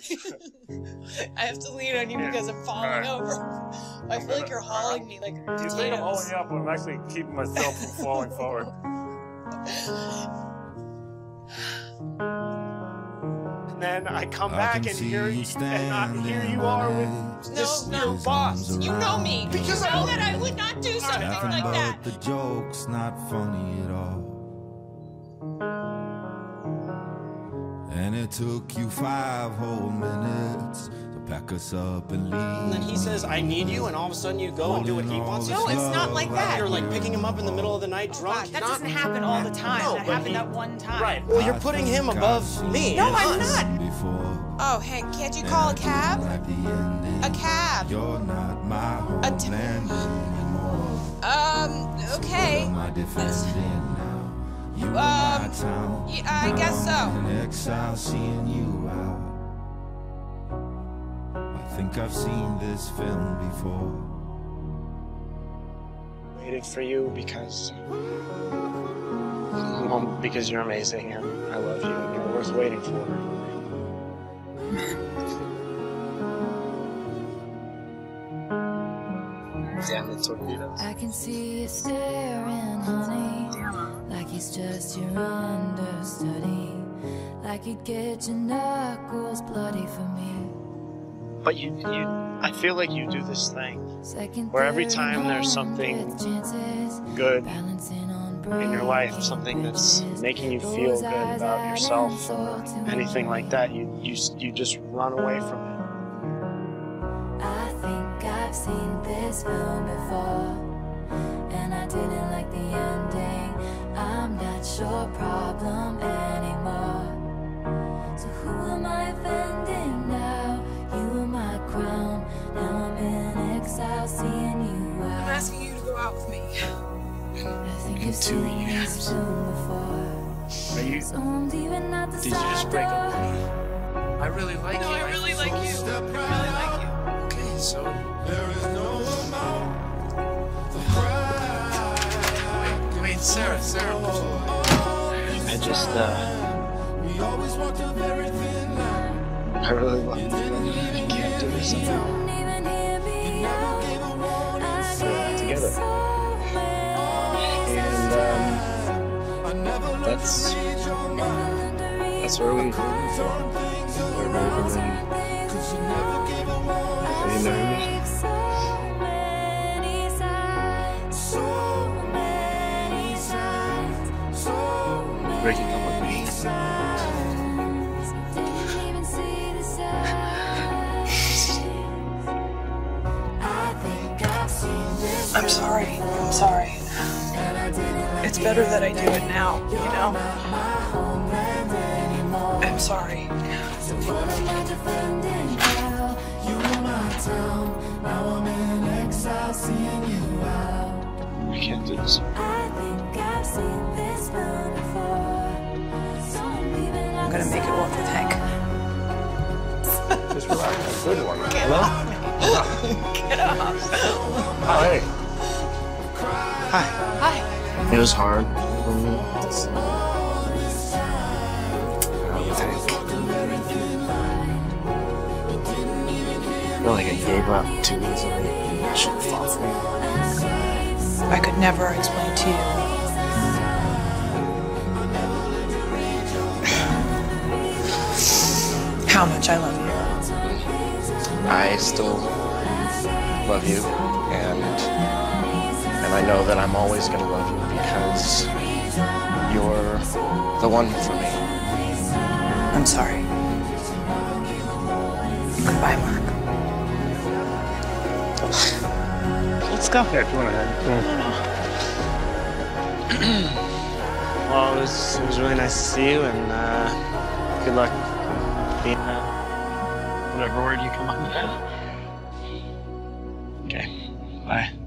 I have to lean on you because I'm falling over. I feel like you're hauling me like potatoes. You think I'm hauling you up, but I'm actually keeping myself from falling forward. And then I come back and here you are with your boss. You know me. Because you know that I would not do something like that. The joke's not funny at all. And it took you 5 whole minutes to pack us up and leave. And then he says, I need you, and all of a sudden you go and do what he wants you to No, do. it's not like that. You're like picking him up in the middle of the night drunk. God, that doesn't happen all the time. No, that but happened that one time. Right. Well, you're putting him above me. No, and I'm us. not. Oh, Hank, can't you call a cab? A cab. You're not my homeland anymore. Okay. Yeah, I guess so. In exile, seeing you out. I think I've seen this film before. Waited for you because you're amazing and I love you and you're worth waiting for. Damn the torpedoes. I can see you staring, honey, like he's just your understudy, like you'd get your knuckles bloody for me. But I feel like you do this thing where every time there's something good in your life, something that's making you feel good about yourself or anything like that, you just run away from it. I think I've seen this film before, and I didn't like the ending. I'm not your problem anymore. So who am I offending now? You were my crown. Now I'm in exile, seeing you out. I'm asking you to go out with me. I think I've seen this film before. Are you? So I'm leaving at the Did you just break up with me? I really like you. No, I really like you. I really like you. Okay, so There is no amount of pride. Wait, Sarah. I just We always walked up everything now. I really love you. I can't do this alone. Don't even hear me out. I see Together. so And that's where we Braverman. Will you marry me? Breaking up with me. I'm sorry. I'm sorry. It's better that I do it now, you know? I'm sorry. I can't do this. I'm gonna make it work with Hank. Just relax. Good one. Get off me. Get off. Oh, hey. Hi. Hi. It was hard. I feel like I gave up too easily. I should have fought for you. I could never explain to you how much I love you. I still love you, and I know that I'm always gonna love you because you're the one for me. I'm sorry. Goodbye, Mark. Let's go. Yeah, go on ahead. Well, it was really nice to see you, and good luck being whatever word you come up with. Okay, bye.